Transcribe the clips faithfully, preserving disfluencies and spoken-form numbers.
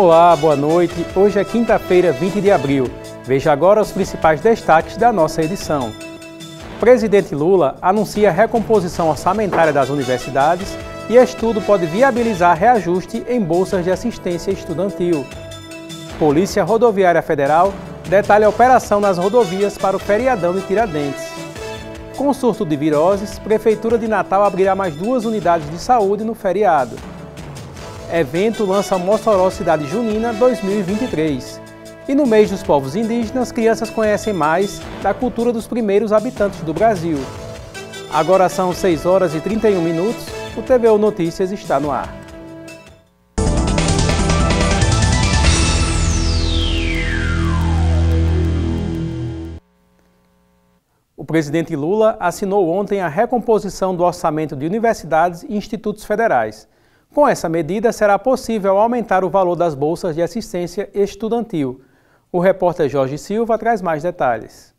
Olá, boa noite. Hoje é quinta-feira, vinte de abril. Veja agora os principais destaques da nossa edição. Presidente Lula anuncia recomposição orçamentária das universidades e estudo pode viabilizar reajuste em bolsas de assistência estudantil. Polícia Rodoviária Federal detalha a operação nas rodovias para o feriadão de Tiradentes. Com surto de viroses, Prefeitura de Natal abrirá mais duas unidades de saúde no feriado. Evento lança Mossoró Cidade Junina dois mil e vinte e três. E no mês dos povos indígenas, crianças conhecem mais da cultura dos primeiros habitantes do Brasil. Agora são seis horas e trinta e um minutos, o T V U Notícias está no ar. O presidente Lula assinou ontem a recomposição do orçamento de universidades e institutos federais. Com essa medida, será possível aumentar o valor das bolsas de assistência estudantil. O repórter Jorge Silva traz mais detalhes.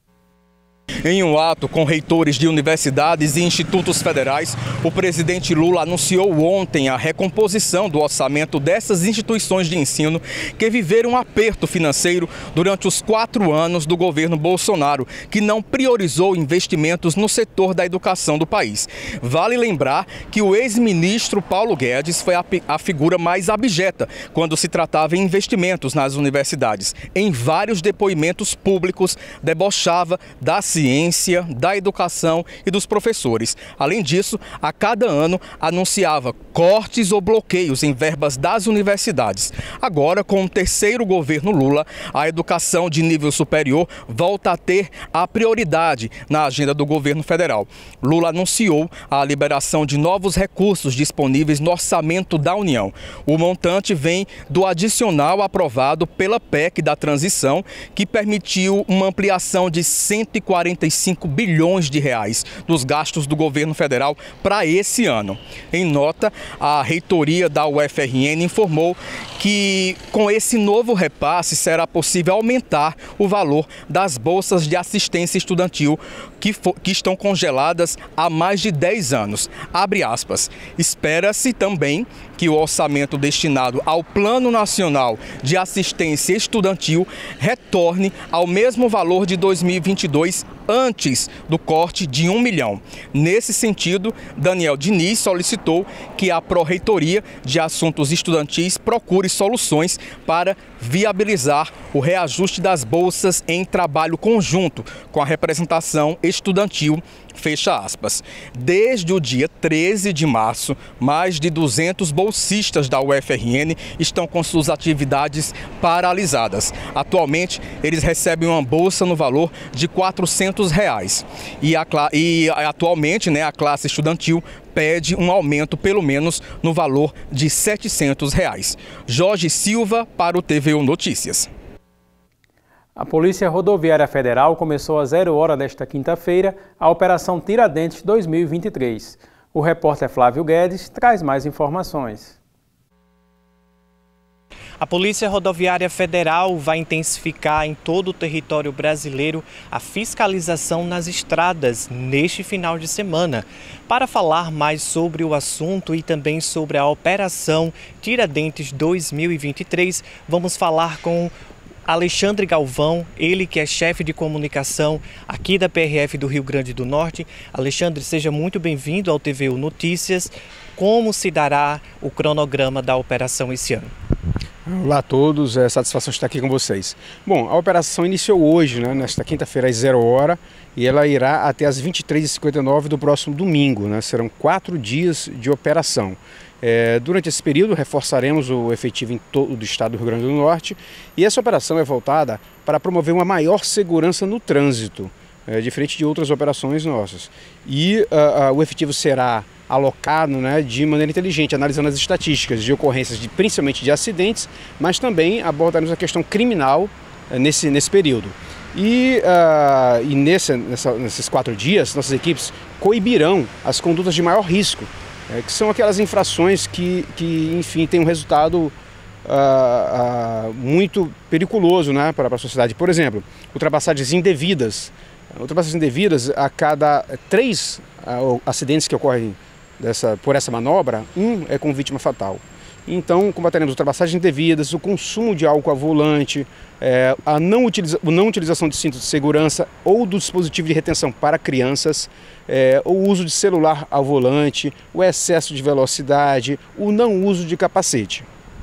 Em um ato com reitores de universidades e institutos federais, o presidente Lula anunciou ontem a recomposição do orçamento dessas instituições de ensino que viveram um aperto financeiro durante os quatro anos do governo Bolsonaro, que não priorizou investimentos no setor da educação do país. Vale lembrar que o ex-ministro Paulo Guedes foi a, a figura mais abjeta quando se tratava em investimentos nas universidades. Em vários depoimentos públicos, debochava da ciência, da educação e dos professores. Além disso, a cada ano anunciava cortes ou bloqueios em verbas das universidades. Agora, com o terceiro governo Lula, a educação de nível superior volta a ter a prioridade na agenda do governo federal. Lula anunciou a liberação de novos recursos disponíveis no orçamento da União. O montante vem do adicional aprovado pela P E C da transição, que permitiu uma ampliação de cento e quarenta e cinco bilhões de reais dos gastos do governo federal para esse ano. Em nota, a reitoria da U F R N informou que com esse novo repasse será possível aumentar o valor das bolsas de assistência estudantil que, que estão congeladas há mais de dez anos. Abre aspas. Espera-se também que o orçamento destinado ao Plano Nacional de Assistência Estudantil retorne ao mesmo valor de dois mil e vinte e dois, antes do corte de um milhão. Nesse sentido, Daniel Diniz solicitou que a Pró-Reitoria de Assuntos Estudantis procure soluções para viabilizar o reajuste das bolsas em trabalho conjunto com a representação estudantil. Fecha aspas. Desde o dia treze de março, mais de duzentos bolsistas da U F R N estão com suas atividades paralisadas. Atualmente, eles recebem uma bolsa no valor de quatrocentos reais. E, a, e atualmente, né, a classe estudantil pede um aumento pelo menos no valor de setecentos reais. Jorge Silva para o T V U Notícias. A Polícia Rodoviária Federal começou às zero hora desta quinta-feira a Operação Tiradentes dois mil e vinte e três. O repórter Flávio Guedes traz mais informações. A Polícia Rodoviária Federal vai intensificar em todo o território brasileiro a fiscalização nas estradas neste final de semana. Para falar mais sobre o assunto e também sobre a Operação Tiradentes dois mil e vinte e três, vamos falar com Alexandre Galvão, ele que é chefe de comunicação aqui da P R F do Rio Grande do Norte. Alexandre, seja muito bem-vindo ao T V U Notícias. Como se dará o cronograma da operação esse ano? Olá a todos, é satisfação estar aqui com vocês. Bom, a operação iniciou hoje, né, nesta quinta-feira às zero hora, e ela irá até às vinte e três e cinquenta e nove do próximo domingo, né? Serão quatro dias de operação. É, durante esse período reforçaremos o efetivo em todo o estado do Rio Grande do Norte, e essa operação é voltada para promover uma maior segurança no trânsito, é, diferente de outras operações nossas. E uh, uh, o efetivo será alocado, né, de maneira inteligente, analisando as estatísticas de ocorrências de, principalmente de acidentes, mas também abordaremos a questão criminal uh, nesse, nesse período. E, uh, e nesse, nessa, nesses quatro dias, nossas equipes coibirão as condutas de maior risco, é, que são aquelas infrações que, que enfim, têm um resultado uh, uh, muito periculoso, né, para, para a sociedade. Por exemplo, ultrapassagens indevidas. Ultrapassagens indevidas, a cada três uh, acidentes que ocorrem dessa, por essa manobra, um é com vítima fatal. Então, combateremos ultrapassagens indevidas, o consumo de álcool ao volante, é, a não, utiliza, a não utilização de cinto de segurança ou do dispositivo de retenção para crianças, é, o uso de celular ao volante, o excesso de velocidade, o não uso de capacete.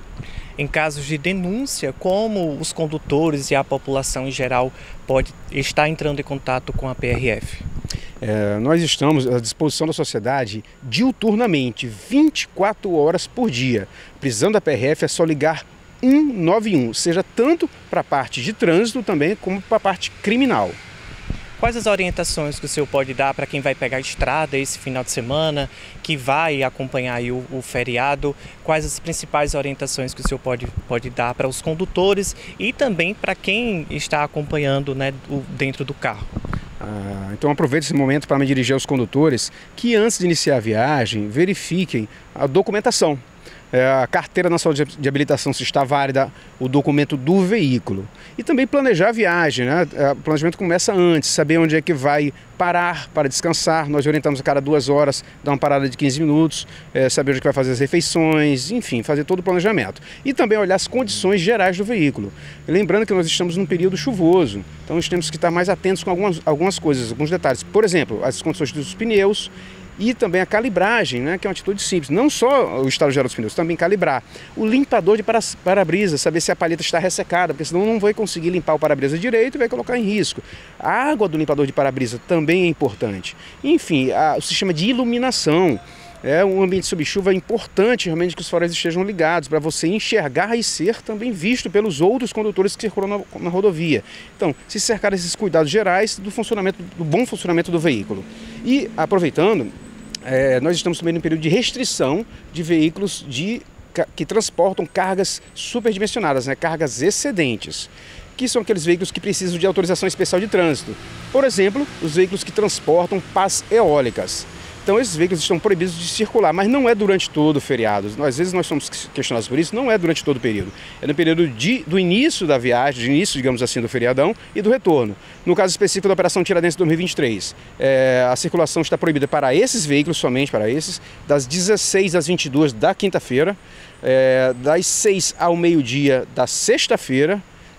Em casos de denúncia, como os condutores e a população em geral pode estar entrando em contato com a P R F? É, nós estamos à disposição da sociedade diuturnamente, vinte e quatro horas por dia. Precisando da P R F é só ligar um nove um, seja tanto para a parte de trânsito também como para a parte criminal. Quais as orientações que o senhor pode dar para quem vai pegar a estrada esse final de semana, que vai acompanhar aí o, o feriado? Quais as principais orientações que o senhor pode, pode dar para os condutores e também para quem está acompanhando, né, o, dentro do carro? Ah, então aproveito esse momento para me dirigir aos condutores que antes de iniciar a viagem verifiquem a documentação. É, a carteira nacional de habilitação se está válida, o documento do veículo. E também planejar a viagem, né? O planejamento começa antes, saber onde é que vai parar para descansar. Nós orientamos a cada duas horas, dar uma parada de quinze minutos, é, saber onde é que vai fazer as refeições, enfim, fazer todo o planejamento. E também olhar as condições gerais do veículo. Lembrando que nós estamos num período chuvoso, então nós temos que estar mais atentos com algumas, algumas coisas, alguns detalhes. Por exemplo, as condições dos pneus, e também a calibragem, né, que é uma atitude simples. Não só o estado geral dos pneus, também calibrar. O limpador de para-brisa, saber se a palheta está ressecada, porque senão não vai conseguir limpar o para-brisa direito e vai colocar em risco. A água do limpador de para-brisa também é importante. Enfim, a, o sistema de iluminação. É um ambiente sob chuva, é importante realmente que os faróis estejam ligados para você enxergar e ser também visto pelos outros condutores que circulam na, na rodovia. Então, se cercar desses cuidados gerais do funcionamento, do bom funcionamento do veículo. E aproveitando, é, nós estamos também num período de restrição de veículos de, que transportam cargas superdimensionadas, né, cargas excedentes, que são aqueles veículos que precisam de autorização especial de trânsito. Por exemplo, os veículos que transportam pás eólicas. Então esses veículos estão proibidos de circular, mas não é durante todo o feriado. Às vezes nós somos questionados por isso, não é durante todo o período. É no período de, do início da viagem, de início, digamos assim, do feriadão e do retorno. No caso específico da Operação Tiradentes dois mil e vinte e três, é, a circulação está proibida para esses veículos, somente para esses, das dezesseis às vinte e duas da quinta-feira, é, das seis ao meio-dia da sexta-feira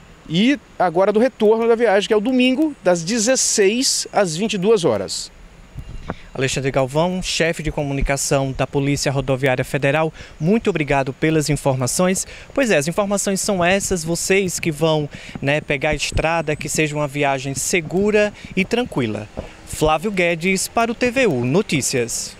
e agora do retorno da viagem, que é o domingo, das dezesseis às vinte e duas horas. Alexandre Galvão, chefe de comunicação da Polícia Rodoviária Federal, muito obrigado pelas informações. Pois é, as informações são essas, vocês que vão, né, pegar a estrada, que seja uma viagem segura e tranquila. Flávio Guedes para o T V U Notícias.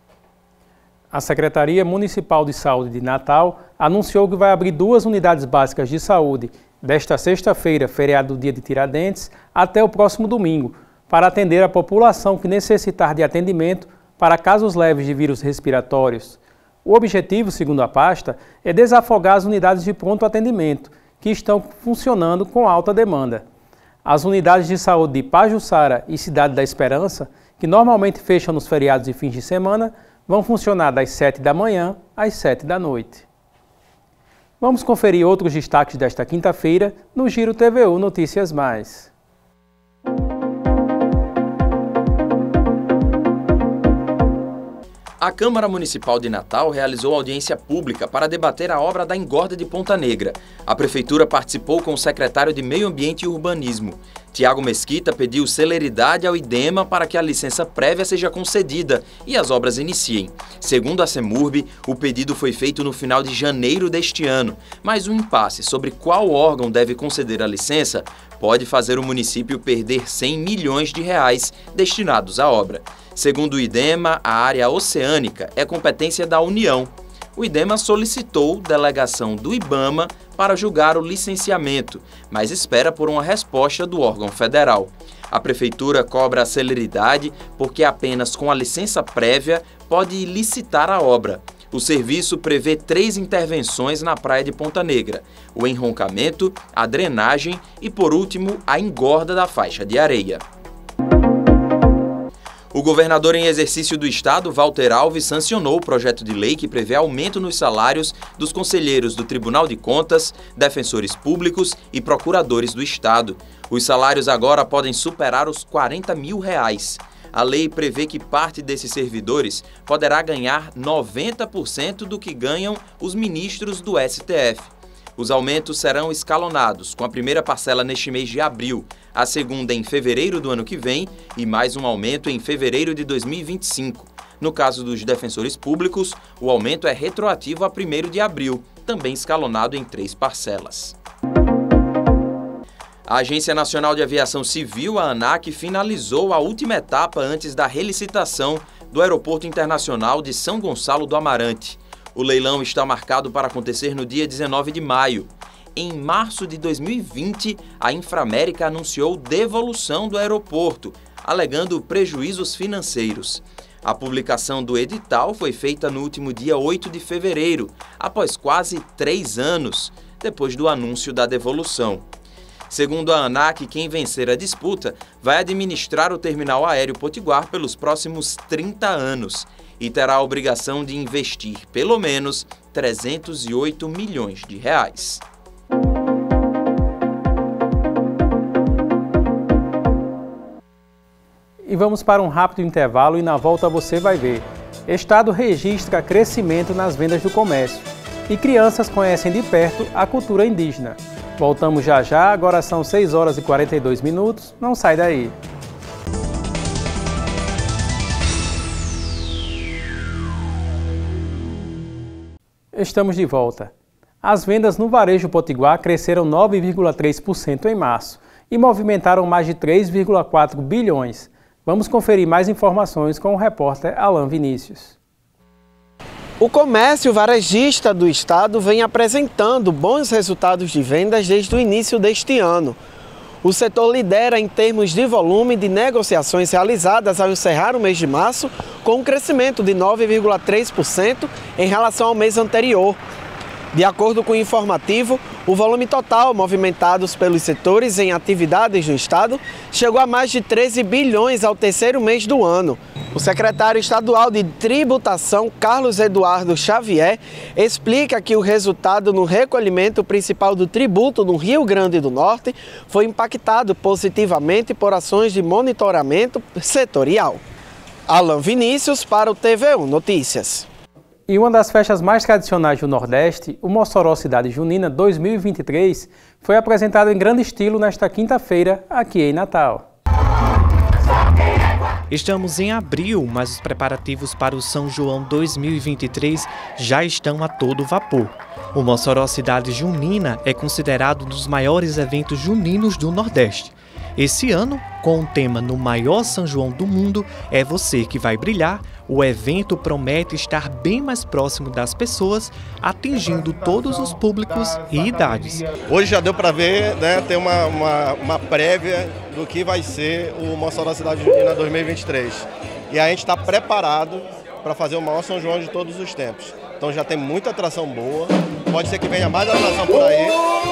A Secretaria Municipal de Saúde de Natal anunciou que vai abrir duas unidades básicas de saúde desta sexta-feira, feriado do dia de Tiradentes, até o próximo domingo, para atender a população que necessitar de atendimento para casos leves de vírus respiratórios. O objetivo, segundo a pasta, é desafogar as unidades de pronto atendimento, que estão funcionando com alta demanda. As unidades de saúde de Pajuçara e Cidade da Esperança, que normalmente fecham nos feriados e fins de semana, vão funcionar das sete da manhã às sete da noite. Vamos conferir outros destaques desta quinta-feira no Giro T V U Notícias Mais. A Câmara Municipal de Natal realizou audiência pública para debater a obra da engorda de Ponta Negra. A Prefeitura participou com o secretário de Meio Ambiente e Urbanismo. Tiago Mesquita pediu celeridade ao IDEMA para que a licença prévia seja concedida e as obras iniciem. Segundo a Semurb, o pedido foi feito no final de janeiro deste ano, mas o impasse sobre qual órgão deve conceder a licença pode fazer o município perder cem milhões de reais destinados à obra. Segundo o IDEMA, a área oceânica é competência da União. O IDEMA solicitou delegação do IBAMA para julgar o licenciamento, mas espera por uma resposta do órgão federal. A Prefeitura cobra a celeridade porque apenas com a licença prévia pode licitar a obra. O serviço prevê três intervenções na praia de Ponta Negra: o enroncamento, a drenagem e, por último, a engorda da faixa de areia. O governador em exercício do estado, Walter Alves, sancionou o projeto de lei que prevê aumento nos salários dos conselheiros do Tribunal de Contas, defensores públicos e procuradores do estado. Os salários agora podem superar os quarenta mil reais. A lei prevê que parte desses servidores poderá ganhar noventa por cento do que ganham os ministros do S T F. Os aumentos serão escalonados, com a primeira parcela neste mês de abril, a segunda em fevereiro do ano que vem e mais um aumento em fevereiro de dois mil e vinte e cinco. No caso dos defensores públicos, o aumento é retroativo a primeiro de abril, também escalonado em três parcelas. A Agência Nacional de Aviação Civil, a ANAC, finalizou a última etapa antes da relicitação do Aeroporto Internacional de São Gonçalo do Amarante. O leilão está marcado para acontecer no dia dezenove de maio. Em março de dois mil e vinte, a Inframérica anunciou devolução do aeroporto, alegando prejuízos financeiros. A publicação do edital foi feita no último dia oito de fevereiro, após quase três anos, depois do anúncio da devolução. Segundo a ANAC, quem vencer a disputa vai administrar o terminal aéreo Potiguar pelos próximos trinta anos e terá a obrigação de investir pelo menos trezentos e oito milhões de reais. E vamos para um rápido intervalo e na volta você vai ver. Estado registra crescimento nas vendas do comércio e crianças conhecem de perto a cultura indígena. Voltamos já já, agora são seis horas e quarenta e dois minutos, não sai daí. Estamos de volta. As vendas no varejo potiguar cresceram nove vírgula três por cento em março e movimentaram mais de três vírgula quatro bilhões. Vamos conferir mais informações com o repórter Alan Vinícius. O comércio varejista do estado vem apresentando bons resultados de vendas desde o início deste ano. O setor lidera em termos de volume de negociações realizadas ao encerrar o mês de março, com um crescimento de nove vírgula três por cento em relação ao mês anterior. De acordo com o informativo, o volume total movimentados pelos setores em atividades no estado chegou a mais de treze bilhões ao terceiro mês do ano. O secretário estadual de Tributação, Carlos Eduardo Xavier, explica que o resultado no recolhimento principal do tributo no Rio Grande do Norte foi impactado positivamente por ações de monitoramento setorial. Alan Vinícius para o T V um Notícias. E uma das festas mais tradicionais do Nordeste, o Mossoró Cidade Junina dois mil e vinte e três, foi apresentado em grande estilo nesta quinta-feira, aqui em Natal. Estamos em abril, mas os preparativos para o São João dois mil e vinte e três já estão a todo vapor. O Mossoró Cidade Junina é considerado um dos maiores eventos juninos do Nordeste. Esse ano, com o tema No Maior São João do Mundo, é você que vai brilhar, o evento promete estar bem mais próximo das pessoas, atingindo todos os públicos e idades. Hoje já deu para ver, né, ter uma, uma, uma prévia do que vai ser o Mossoró Cidade Junina dois mil e vinte e três. E a gente está preparado para fazer o maior São João de todos os tempos. Então já tem muita atração boa, pode ser que venha mais atração por aí.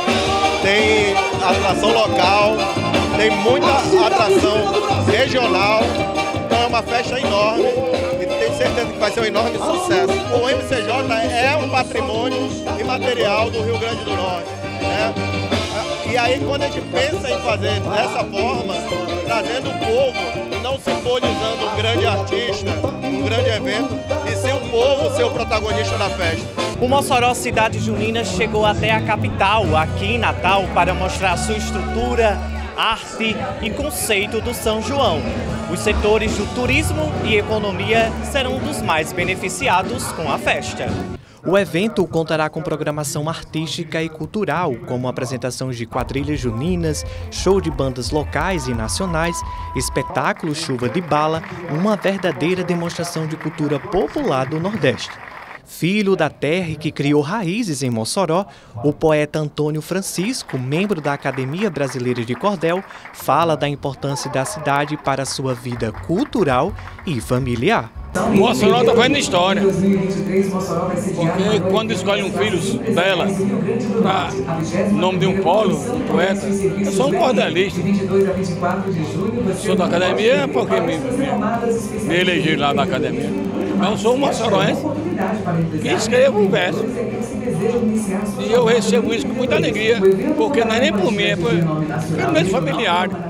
Tem atração local, tem muita atração regional, então é uma festa enorme e tenho certeza que vai ser um enorme sucesso. O M C J é um patrimônio imaterial do Rio Grande do Norte, né? E aí quando a gente pensa em fazer dessa forma, trazendo o povo, não simbolizando um grande artista, um grande evento, e ser o povo ser o protagonista da festa. O Mossoró Cidade Junina chegou até a capital, aqui em Natal, para mostrar sua estrutura, arte e conceito do São João. Os setores do turismo e economia serão dos mais beneficiados com a festa. O evento contará com programação artística e cultural, como apresentações de quadrilhas juninas, show de bandas locais e nacionais, espetáculo Chuva de Bala, uma verdadeira demonstração de cultura popular do Nordeste. Filho da terra e que criou raízes em Mossoró, o poeta Antônio Francisco, membro da Academia Brasileira de Cordel, fala da importância da cidade para a sua vida cultural e familiar. Mossoró está fazendo história, porque quando escolhe um filho dela para nome de um polo, um poeta, eu sou um cordelista. Sou da academia porque me, me, me elegi lá da academia. Mas eu sou um moçoroense que escrevo um verso. E eu recebo isso com muita alegria, porque não é nem por mim, é por, pelo menos familiar.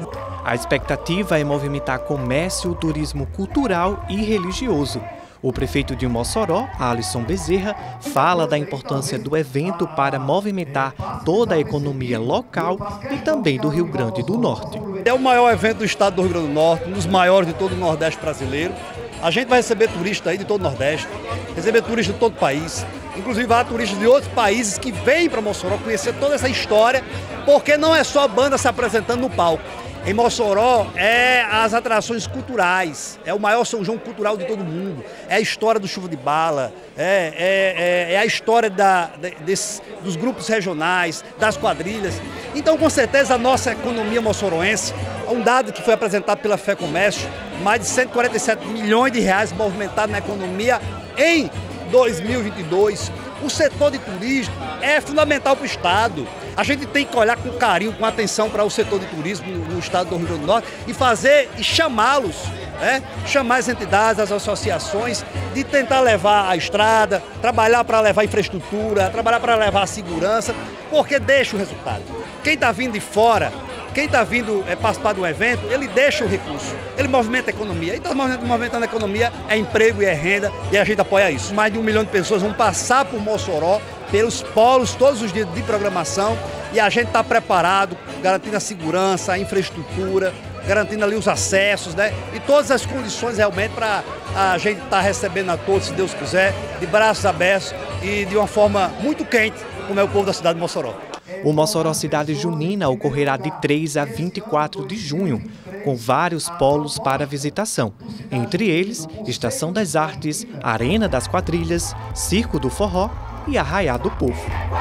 A expectativa é movimentar comércio, turismo cultural e religioso. O prefeito de Mossoró, Alisson Bezerra, fala da importância do evento para movimentar toda a economia local e também do Rio Grande do Norte. É o maior evento do estado do Rio Grande do Norte, um dos maiores de todo o Nordeste brasileiro. A gente vai receber turistas aí de todo o Nordeste, receber turistas de todo o país. Inclusive há turistas de outros países que vêm para Mossoró conhecer toda essa história, porque não é só a banda se apresentando no palco. Em Mossoró é as atrações culturais, é o maior São João cultural de todo mundo, é a história do Chuva de Bala, é, é, é a história da, desse, dos grupos regionais, das quadrilhas. Então, com certeza, a nossa economia moçoroense, um dado que foi apresentado pela FEComércio, mais de cento e quarenta e sete milhões de reais movimentados na economia em dois mil e vinte e dois. O setor de turismo é fundamental para o Estado. A gente tem que olhar com carinho, com atenção para o setor de turismo no estado do Rio Grande do Norte e fazer e chamá-los, né? Chamar as entidades, as associações, de tentar levar a estrada, trabalhar para levar infraestrutura, trabalhar para levar a segurança, porque deixa o resultado. Quem está vindo de fora, quem está vindo é, participar do evento, ele deixa o recurso, ele movimenta a economia. E está movimentando a economia, é emprego e é renda, e a gente apoia isso. Mais de um milhão de pessoas vão passar por Mossoró, pelos polos, todos os dias de programação, e a gente está preparado, garantindo a segurança, a infraestrutura, garantindo ali os acessos, né? E todas as condições realmente para a gente estar tá recebendo a todos, se Deus quiser, de braços abertos e de uma forma muito quente, como é o povo da cidade de Mossoró. O Mossoró Cidade Junina ocorrerá de três a vinte e quatro de junho, com vários polos para visitação. Entre eles, Estação das Artes, Arena das Quadrilhas, Circo do Forró e Arraiá do Povo.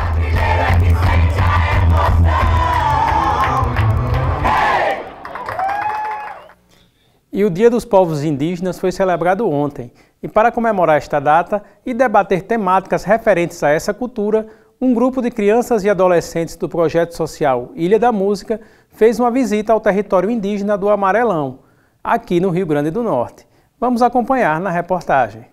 E o Dia dos Povos Indígenas foi celebrado ontem. E para comemorar esta data e debater temáticas referentes a essa cultura, um grupo de crianças e adolescentes do projeto social Ilha da Música fez uma visita ao território indígena do Amarelão, aqui no Rio Grande do Norte. Vamos acompanhar na reportagem.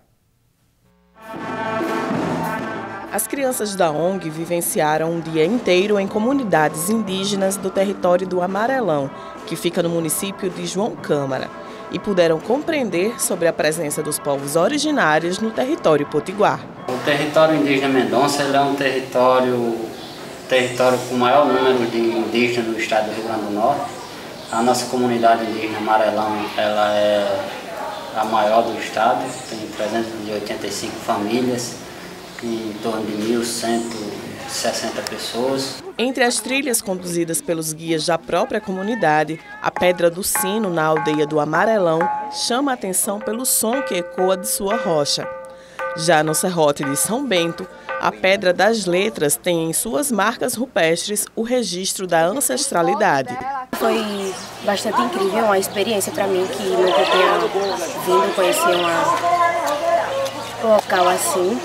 As crianças da O N G vivenciaram um dia inteiro em comunidades indígenas do território do Amarelão, que fica no município de João Câmara, e puderam compreender sobre a presença dos povos originários no território potiguar. O território indígena Mendonça ele é um território, território com o maior número de indígenas no estado do Rio Grande do Norte. A nossa comunidade indígena Amarelão ela é a maior do estado, tem trezentas e oitenta e cinco famílias, em torno de mil cento e sessenta pessoas. Entre as trilhas conduzidas pelos guias da própria comunidade, a Pedra do Sino, na aldeia do Amarelão, chama a atenção pelo som que ecoa de sua rocha. Já no serrote de São Bento, a Pedra das Letras tem em suas marcas rupestres o registro da ancestralidade. Foi bastante incrível, uma experiência para mim que nunca tinha vindo conhecer um local assim.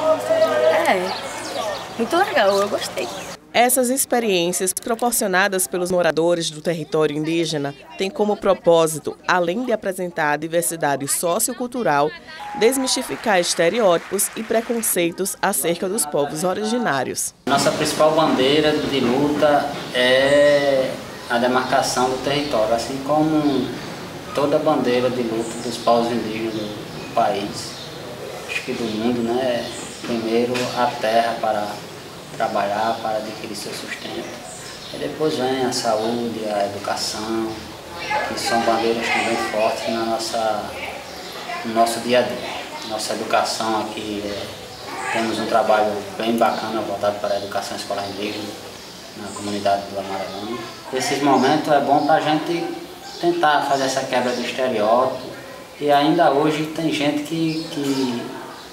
É, muito legal, eu gostei. Essas experiências proporcionadas pelos moradores do território indígena têm como propósito, além de apresentar a diversidade sociocultural, desmistificar estereótipos e preconceitos acerca dos povos originários. Nossa principal bandeira de luta é a demarcação do território, assim como toda bandeira de luta dos povos indígenas do país, acho que do mundo, né? Primeiro a terra para trabalhar, para adquirir seu sustento. E depois vem a saúde, a educação, que são bandeiras também fortes na nossa, no nosso dia a dia. Nossa educação aqui, é, temos um trabalho bem bacana voltado para a educação escolar indígena na comunidade do Amarelão. Esses momentos é bom para a gente tentar fazer essa quebra do estereótipo. E ainda hoje tem gente que, que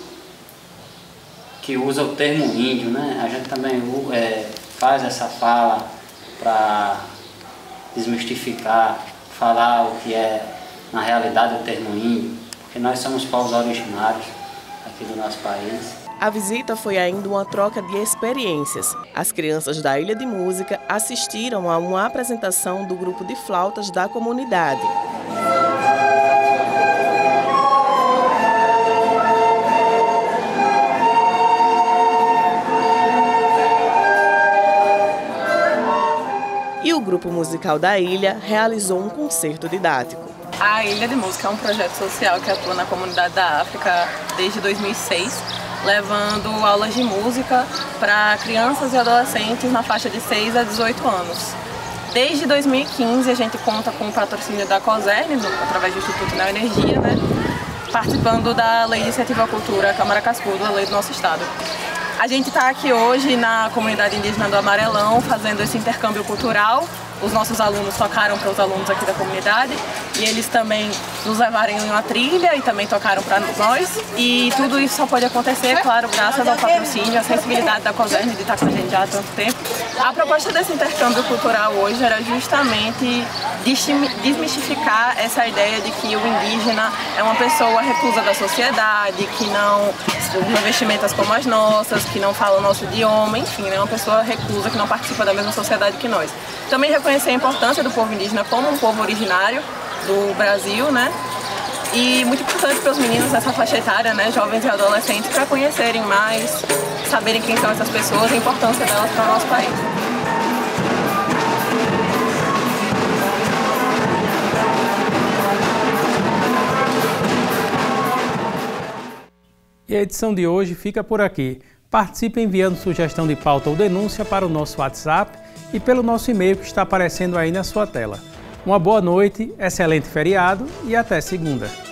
que usa o termo índio, né? A gente também é, faz essa fala para desmistificar, falar o que é na realidade o termo índio, porque nós somos povos originários aqui do nosso país. A visita foi ainda uma troca de experiências. As crianças da Ilha de Música assistiram a uma apresentação do grupo de flautas da comunidade. E o grupo musical da ilha realizou um concerto didático. A Ilha de Música é um projeto social que atua na comunidade da África desde dois mil e seis, levando aulas de música para crianças e adolescentes na faixa de seis a dezoito anos. Desde dois mil e quinze a gente conta com o patrocínio da COSERN, através do Instituto Neoenergia, né, participando da Lei de Incentivo à Cultura Câmara Cascudo, a lei do nosso estado. A gente está aqui hoje na comunidade indígena do Amarelão fazendo esse intercâmbio cultural. Os nossos alunos tocaram para os alunos aqui da comunidade e eles também nos levaram em uma trilha e também tocaram para nós. E tudo isso só pode acontecer, claro, graças ao patrocínio, à sensibilidade da COSERN de estar com a gente já há tanto tempo. A proposta desse intercâmbio cultural hoje era justamente desmistificar essa ideia de que o indígena é uma pessoa reclusa da sociedade, que não usa vestimentas como as nossas, que não fala o nosso idioma, enfim, é uma pessoa reclusa que não participa da mesma sociedade que nós. Também reconhecer a importância do povo indígena como um povo originário do Brasil, né? E muito importante para os meninos nessa faixa etária, né, jovens e adolescentes, para conhecerem mais, saberem quem são essas pessoas e a importância delas para o nosso país. E a edição de hoje fica por aqui. Participe enviando sugestão de pauta ou denúncia para o nosso WhatsApp e pelo nosso e-mail que está aparecendo aí na sua tela. Uma boa noite, excelente feriado e até segunda.